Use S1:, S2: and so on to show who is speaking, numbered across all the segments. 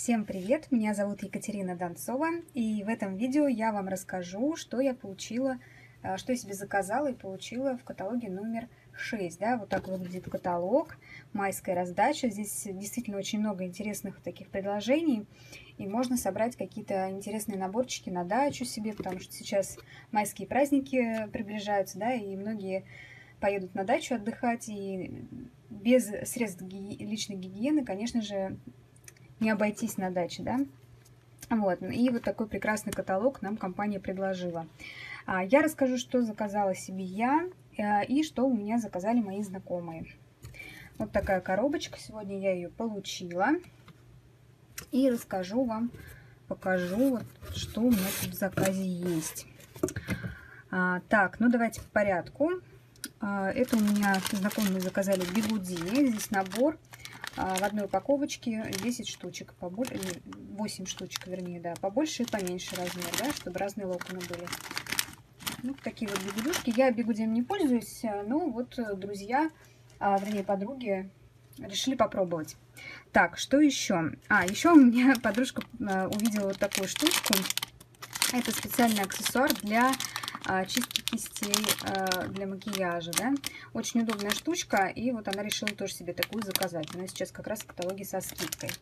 S1: Всем привет! Меня зовут Екатерина Донцова, и в этом видео я вам расскажу, что я получила, что я себе заказала и получила в каталоге номер 6. Да, вот так выглядит каталог, майская раздача. Здесь действительно очень много интересных таких предложений, и можно собрать какие-то интересные наборчики на дачу себе, потому что сейчас майские праздники приближаются, да, и многие поедут на дачу отдыхать, и без средств личной гигиены, конечно же, не обойтись на даче, да. Вот, и вот такой прекрасный каталог нам компания предложила. Я расскажу, что заказала себе я и что у меня заказали мои знакомые. Вот такая коробочка, сегодня я ее получила. И расскажу вам, покажу, что у меня тут в заказе есть. Так, ну давайте по порядку. Это у меня знакомые заказали бигуди. Здесь набор. В одной упаковочке 10 штучек, 8 штучек, вернее, да, побольше и поменьше размер, да, чтобы разные локоны были. Вот такие вот бигудюшки. Я бигудем не пользуюсь, но вот друзья, вернее, подруги решили попробовать. Так, что еще? Еще у меня подружка увидела вот такую штучку. Это специальный аксессуар для чистки кистей для макияжа, да. Очень удобная штучка, и вот она решила тоже себе такую заказать. Она сейчас как раз в каталоге со скидкой.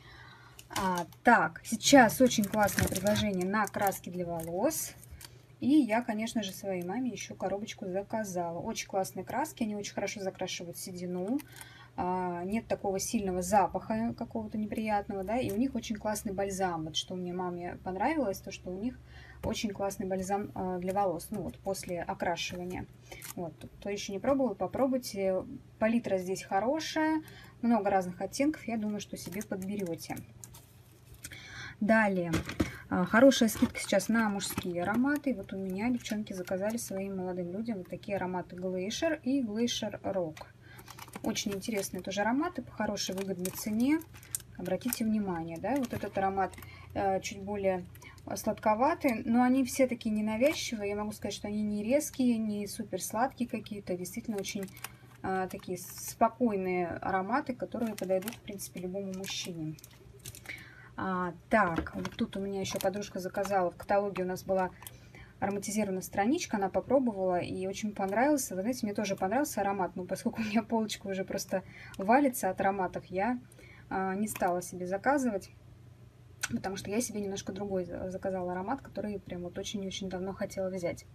S1: Так, сейчас очень классное предложение на краски для волос. И я, конечно же, своей маме еще коробочку заказала. Очень классные краски, они очень хорошо закрашивают седину. Нет такого сильного запаха какого-то неприятного, да, и у них очень классный бальзам. Вот что мне маме понравилось, то что у них очень классный бальзам для волос, ну вот после окрашивания. Вот, кто еще не пробовал, попробуйте. Палитра здесь хорошая, много разных оттенков, я думаю, что себе подберете. Далее, хорошая скидка сейчас на мужские ароматы. Вот у меня девчонки заказали своим молодым людям вот такие ароматы Glacier и Glacier Rock. Очень интересные тоже ароматы по хорошей выгодной цене. Обратите внимание, да, вот этот аромат чуть более сладковатый, но они все такие ненавязчивые. Я могу сказать, что они не резкие, не супер сладкие какие-то, действительно очень такие спокойные ароматы, которые подойдут, в принципе, любому мужчине. Так, вот тут у меня еще подружка заказала, в каталоге у нас была ароматизированная страничка, она попробовала и очень понравился. Вы знаете, мне тоже понравился аромат, но поскольку у меня полочка уже просто валится от ароматов, я не стала себе заказывать, потому что я себе немножко другой заказала аромат, который прям вот очень-очень давно хотела взять.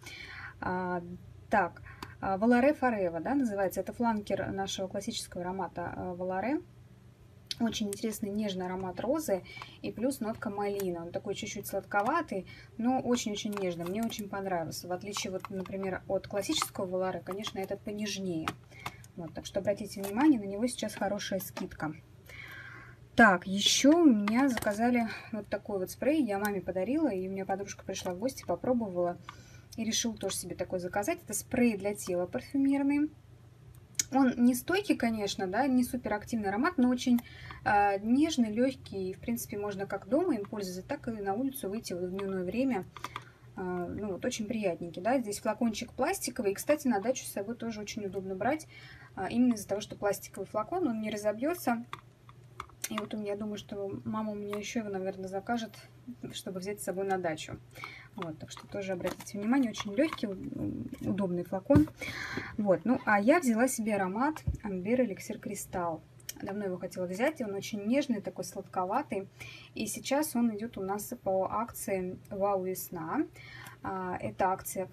S1: Так, Volare Forever, да, называется. Это фланкер нашего классического аромата Volare. Очень интересный нежный аромат розы и плюс нотка малина. Он такой чуть-чуть сладковатый, но очень-очень нежный. Мне очень понравился. В отличие, вот, например, от классического Volare, конечно, этот понежнее. Вот, так что обратите внимание, на него сейчас хорошая скидка. Так, еще у меня заказали вот такой вот спрей. Я маме подарила, и у меня подружка пришла в гости, попробовала и решила тоже себе такой заказать. Это спрей для тела парфюмерный. Он не стойкий, конечно, да, не супер активный аромат, но очень нежный, легкий. В принципе, можно как дома им пользоваться, так и на улицу выйти в дневное время. Ну, вот очень приятненький, да. Здесь флакончик пластиковый. И, кстати, на дачу с собой тоже очень удобно брать. Именно из-за того, что пластиковый флакон, он не разобьется. И вот у меня, думаю, что мама у меня еще его, наверное, закажет, чтобы взять с собой на дачу. Вот, так что тоже обратите внимание, очень легкий, удобный флакон. Вот, ну, а я взяла себе аромат Amber Elixir Crystal. Давно его хотела взять, он очень нежный, такой сладковатый. И сейчас он идет у нас по акции «Вау, весна». Эта акция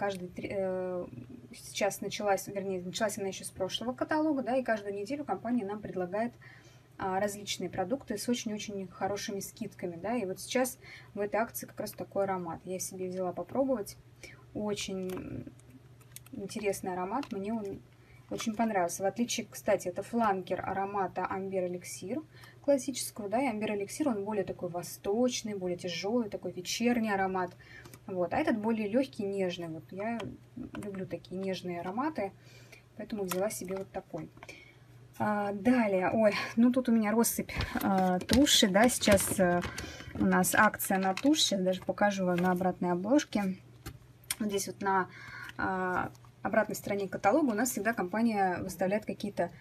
S1: сейчас началась, вернее, началась она еще с прошлого каталога, да, и каждую неделю компания нам предлагает различные продукты с очень-очень хорошими скидками, да, и вот сейчас в этой акции как раз такой аромат. Я себе взяла попробовать. Очень интересный аромат, мне он очень понравился. В отличие, кстати, это фланкер аромата Amber Elixir классического, да, и Amber Elixir, он более такой восточный, более тяжелый, такой вечерний аромат. Вот, а этот более легкий, нежный. Вот я люблю такие нежные ароматы, поэтому взяла себе вот такой. Далее, ой, ну тут у меня россыпь туши, да, сейчас у нас акция на тушь, сейчас даже покажу вам на обратной обложке. Вот здесь вот на обратной стороне каталога у нас всегда компания выставляет какие-то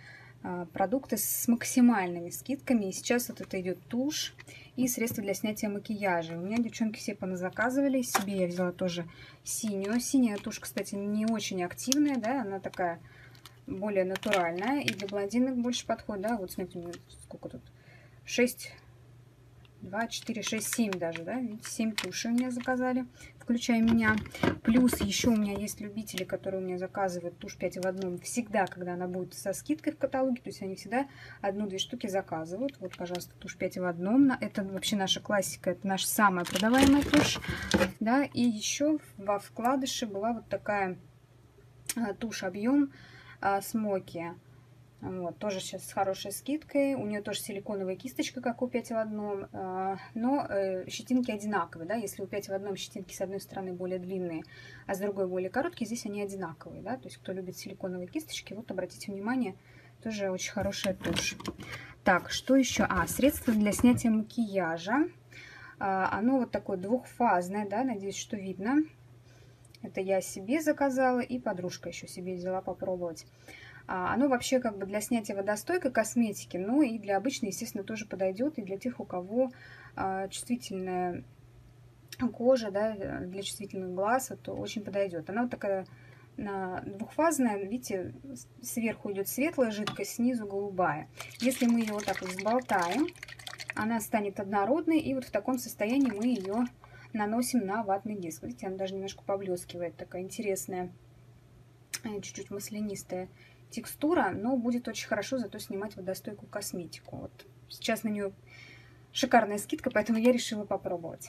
S1: продукты с максимальными скидками. И сейчас вот это идет тушь и средства для снятия макияжа. У меня девчонки все поназаказывали. Себе я взяла тоже синюю. Синяя тушь, кстати, не очень активная, да, она такая более натуральная. И для блондинок больше подходит, да. Вот смотрите, сколько тут. 6, 2, 4, 6, 7 даже, да. Видите, 7 тушей у меня заказали, включая меня. Плюс еще у меня есть любители, которые у меня заказывают тушь 5 в одном всегда, когда она будет со скидкой в каталоге. То есть они всегда 1-2 штуки заказывают. Вот, пожалуйста, тушь 5 в одном. Это вообще наша классика, это наша самая продаваемая тушь. Да, и еще во вкладыше была вот такая тушь объем смоки. Вот, тоже сейчас с хорошей скидкой. У нее тоже силиконовая кисточка, как у 5 в одном. Но щетинки одинаковые. Да? Если у 5 в одном щетинки с одной стороны более длинные, а с другой более короткие, здесь они одинаковые. Да? То есть, кто любит силиконовые кисточки, вот обратите внимание, тоже очень хорошая тушь. Так, что еще? Средство для снятия макияжа. Оно вот такое двухфазное, да, надеюсь, что видно. Это я себе заказала, и подружка еще себе взяла попробовать. Оно вообще как бы для снятия водостойкой косметики, но и для обычной, естественно, тоже подойдет. И для тех, у кого чувствительная кожа, да, для чувствительных глаз, это очень подойдет. Она вот такая двухфазная, видите, сверху идет светлая жидкость, снизу голубая. Если мы ее вот так вот взболтаем, она станет однородной, и вот в таком состоянии мы ее наносим на ватный диск. Видите, она даже немножко поблескивает, такая интересная, чуть-чуть маслянистая текстура, но будет очень хорошо зато снимать водостойкую косметику. Вот сейчас на нее шикарная скидка, поэтому я решила попробовать.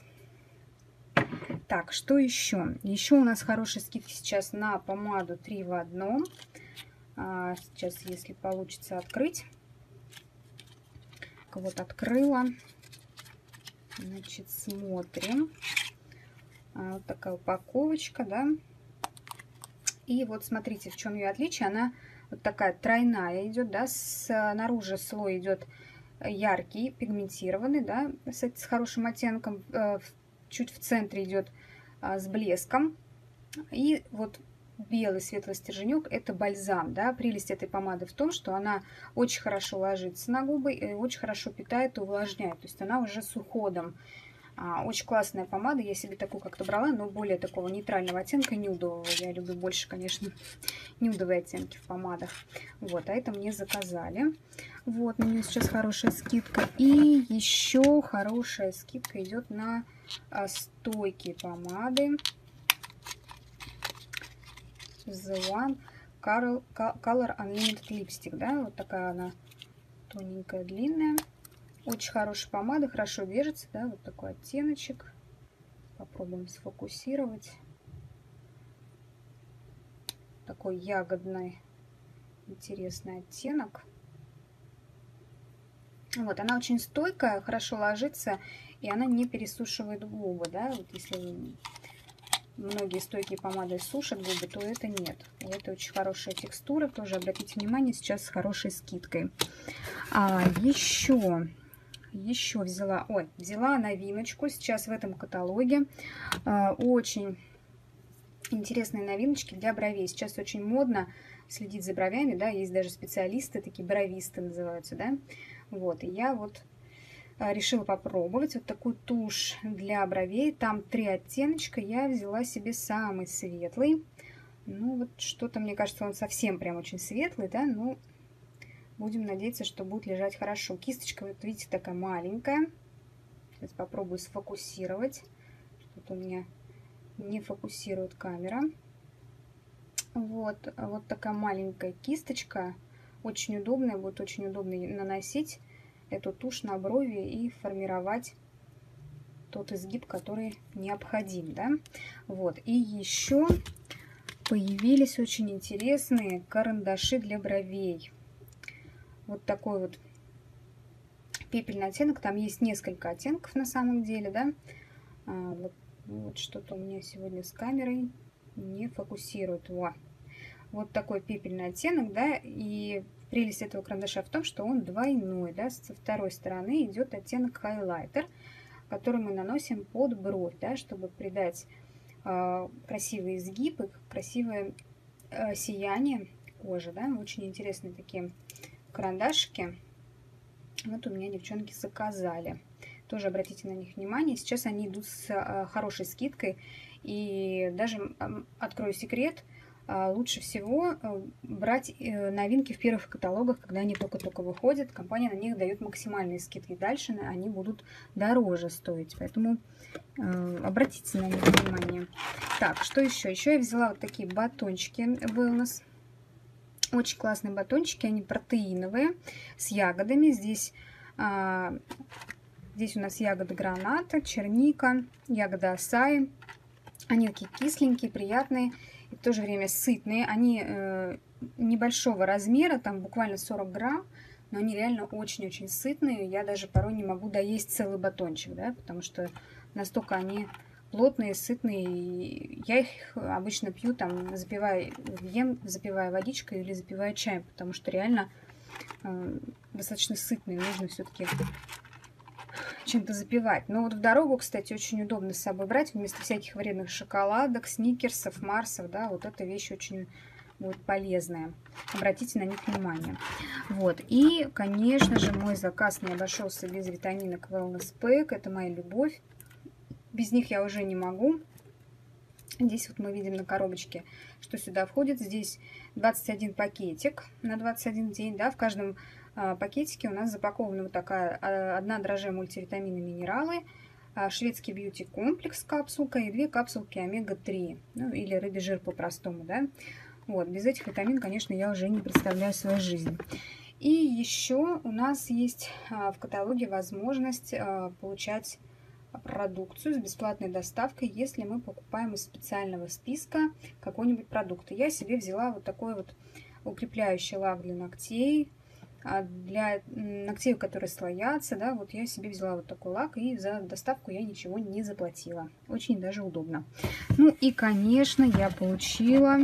S1: Так, что еще? Еще у нас хорошие скидки сейчас на помаду 3 в одном. Сейчас, если получится открыть. Вот открыла. Значит, смотрим. Вот такая упаковочка, да. И вот смотрите, в чем ее отличие. Она вот такая тройная идет, да, снаружи слой идет яркий, пигментированный, да, с хорошим оттенком, чуть в центре идет с блеском, и вот белый светлый стерженек — это бальзам, да. Прелесть этой помады в том, что она очень хорошо ложится на губы и очень хорошо питает и увлажняет, то есть она уже с уходом. Очень классная помада, я себе такую как-то брала, но более такого нейтрального оттенка, нюдового. Я люблю больше, конечно, нюдовые оттенки в помадах. Вот, а это мне заказали. Вот, на нее сейчас хорошая скидка. И еще хорошая скидка идет на стойкие помады. The One Color Unlimited Lipstick, да, вот такая она тоненькая, длинная. Очень хорошая помада, хорошо держится, да, вот такой оттеночек. Попробуем сфокусировать. Такой ягодный, интересный оттенок. Вот, она очень стойкая, хорошо ложится, и она не пересушивает губы, да. Вот если многие стойкие помады сушат губы, то это нет. И это очень хорошая текстура, тоже обратите внимание, сейчас с хорошей скидкой. Еще взяла новиночку сейчас в этом каталоге. Очень интересные новиночки для бровей. Сейчас очень модно следить за бровями, да, есть даже специалисты, такие бровисты называются, да. Вот, и я вот решила попробовать вот такую тушь для бровей. Там 3 оттеночка, я взяла себе самый светлый. Ну, вот что-то, мне кажется, он совсем прям очень светлый, да, ну... Будем надеяться, что будет лежать хорошо. Кисточка, вот видите, такая маленькая. Сейчас попробую сфокусировать. Что-то у меня не фокусирует камера. Вот такая маленькая кисточка. Очень удобная, будет очень удобно наносить эту тушь на брови и формировать тот изгиб, который необходим, да. Вот, и еще появились очень интересные карандаши для бровей. Вот такой вот пепельный оттенок. Там есть несколько оттенков на самом деле, да. Вот что-то у меня сегодня с камерой не фокусирует. Вот такой пепельный оттенок, да. И прелесть этого карандаша в том, что он двойной, да. Со второй стороны идет оттенок хайлайтер, который мы наносим под бровь, да, чтобы придать красивый изгиб и красивое сияние кожи, да. Очень интересные такие карандашики. Вот у меня девчонки заказали. Тоже обратите на них внимание. Сейчас они идут с хорошей скидкой. И даже, открою секрет, лучше всего брать новинки в первых каталогах, когда они только-только выходят. Компания на них дает максимальные скидки. Дальше они будут дороже стоить. Поэтому обратите на них внимание. Так, что еще? Еще я взяла вот такие батончики Wellness. Очень классные батончики. Они протеиновые, с ягодами. Здесь у нас ягоды граната, черника, ягода асаи. Они такие кисленькие, приятные. И в то же время сытные. Они небольшого размера, там буквально 40 грамм, но они реально очень-очень сытные. Я даже порой не могу доесть целый батончик, да, потому что настолько они плотные, сытные. И я их обычно пью, там, ем, запивая водичкой или запивая чаем, потому что реально достаточно сытные. Нужно все-таки чем-то запивать. Но вот в дорогу, кстати, очень удобно с собой брать вместо всяких вредных шоколадок, сникерсов, марсов, да, вот эта вещь очень будет полезная. Обратите на них внимание. Вот. И, конечно же, мой заказ не обошелся без витаминок Wellness Pack. Это моя любовь. Без них я уже не могу. Здесь вот мы видим на коробочке, что сюда входит. Здесь 21 пакетик на 21 день, да, в каждом пакетике у нас запакована вот такая одна дрожжевая мультивитамины, минералы, шведский бьюти комплекс капсулка и 2 капсулки омега-3, ну, или рыбий жир по-простому, да. Вот, без этих витамин, конечно, я уже не представляю свою жизнь. И еще у нас есть в каталоге возможность получать продукцию с бесплатной доставкой, если мы покупаем из специального списка какой-нибудь продукт. Я себе взяла вот такой вот укрепляющий лак для ногтей, для ногтей, которые слоятся, да, вот я себе взяла вот такой лак, и за доставку я ничего не заплатила. Очень даже удобно. Ну и, конечно, я получила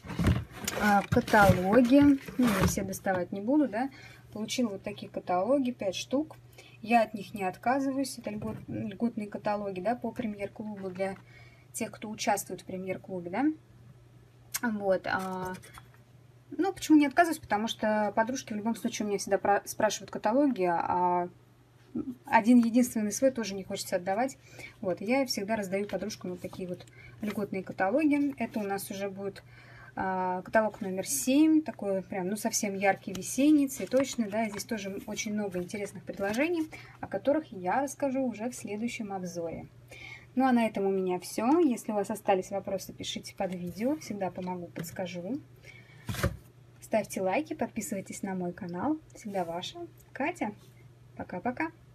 S1: каталоги, ну, я все доставать не буду, да, получила вот такие каталоги, 5 штук. Я от них не отказываюсь, это льготные каталоги, да, по премьер-клубу для тех, кто участвует в премьер-клубе, да. Вот, ну, почему не отказываюсь? Потому что подружки в любом случае у меня всегда спрашивают каталоги, а один единственный свой тоже не хочется отдавать. Вот, я всегда раздаю подружкам вот такие вот льготные каталоги. Это у нас уже будет каталог номер 7, такой прям, ну, совсем яркий, весенний, цветочный, да. Здесь тоже очень много интересных предложений, о которых я расскажу уже в следующем обзоре. Ну, а на этом у меня все. Если у вас остались вопросы, пишите под видео, всегда помогу, подскажу. Ставьте лайки, подписывайтесь на мой канал. Всегда ваша Катя. Пока-пока.